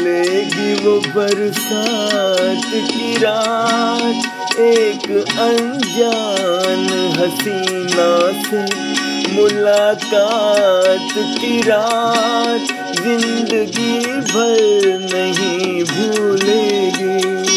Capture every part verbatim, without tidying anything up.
भूलेगी वो बरसात की रात, एक अनजान हसीना से मुलाकात की रात, जिंदगी भर नहीं भूलेगी।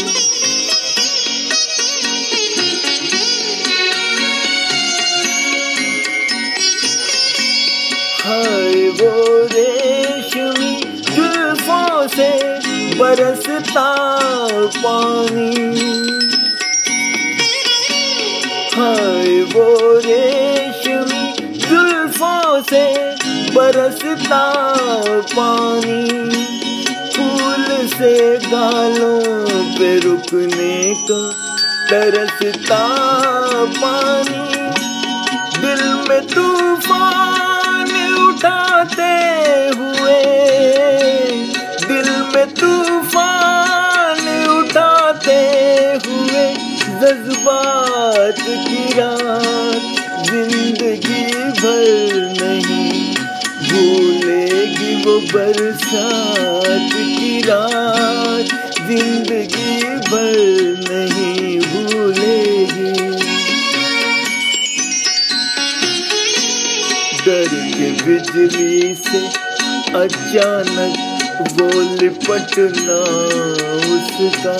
हाय वो रेशमी जुल्फों से बरसता पानी, हाय वो रेशमी जुल्फों से बरसता पानी, फूल से गालों पे रुकने का तरसता पानी, दिल में तूफान उठाते हुए, दिल में तूफान उठाते हुए, जज्बात की रात, जिंदगी भर नहीं भूलेगी वो बरसात की रात, जिंदगी भर नहीं भूलेगी। डर के बिजली से अचानक वो लिपटना उसका,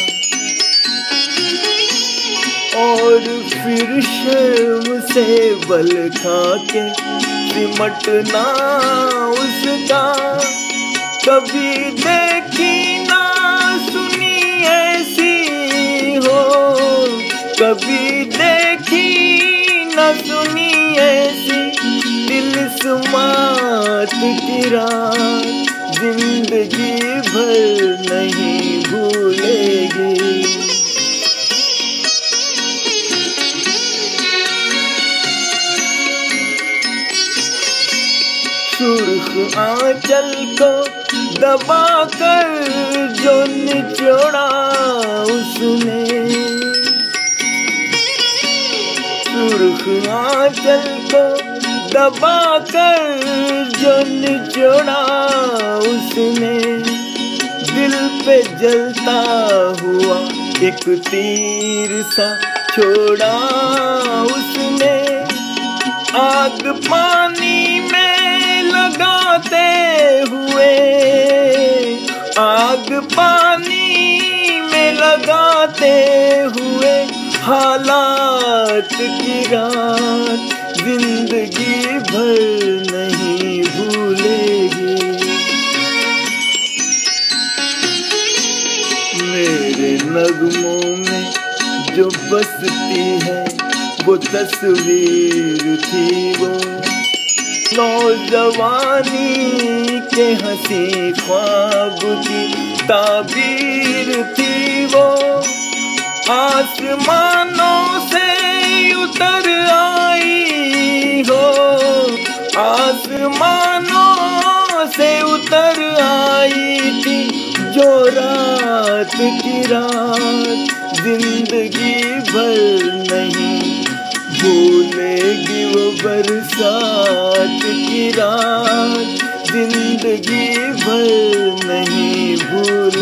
और फिर शर्म से बल खा के सिमटना उसका। कभी देखी ना सुनी ऐसी हो, कभी देखी ना सुनी ऐसी तिलिस्मात की रात, जिंदगी भर नहीं भूलेगी। सुर्ख आंचल को दबा कर जो निचोड़ा उसने, सुर्ख आंचल को दबा कर जो निचोड़ा उसने, दिल पे जलता हुआ एक तीर सा छोड़ा उसने। आग पानी में लगाते हुए, आग पानी में लगाते हुए, हालात की रात, जिंदगी भर नहीं भूलेगी। मेरे नगमों में जो बसती है वो तस्वीर थी वो, नौजवानी के हंसी ख्वाब की ताबीर थी वो। आसमानों से उतर आई हो, आसमानों से उतर आई थी जो रात की रात, जिंदगी भर नहीं भूलेगी वो बरसात की रात, जिंदगी भर नहीं भूल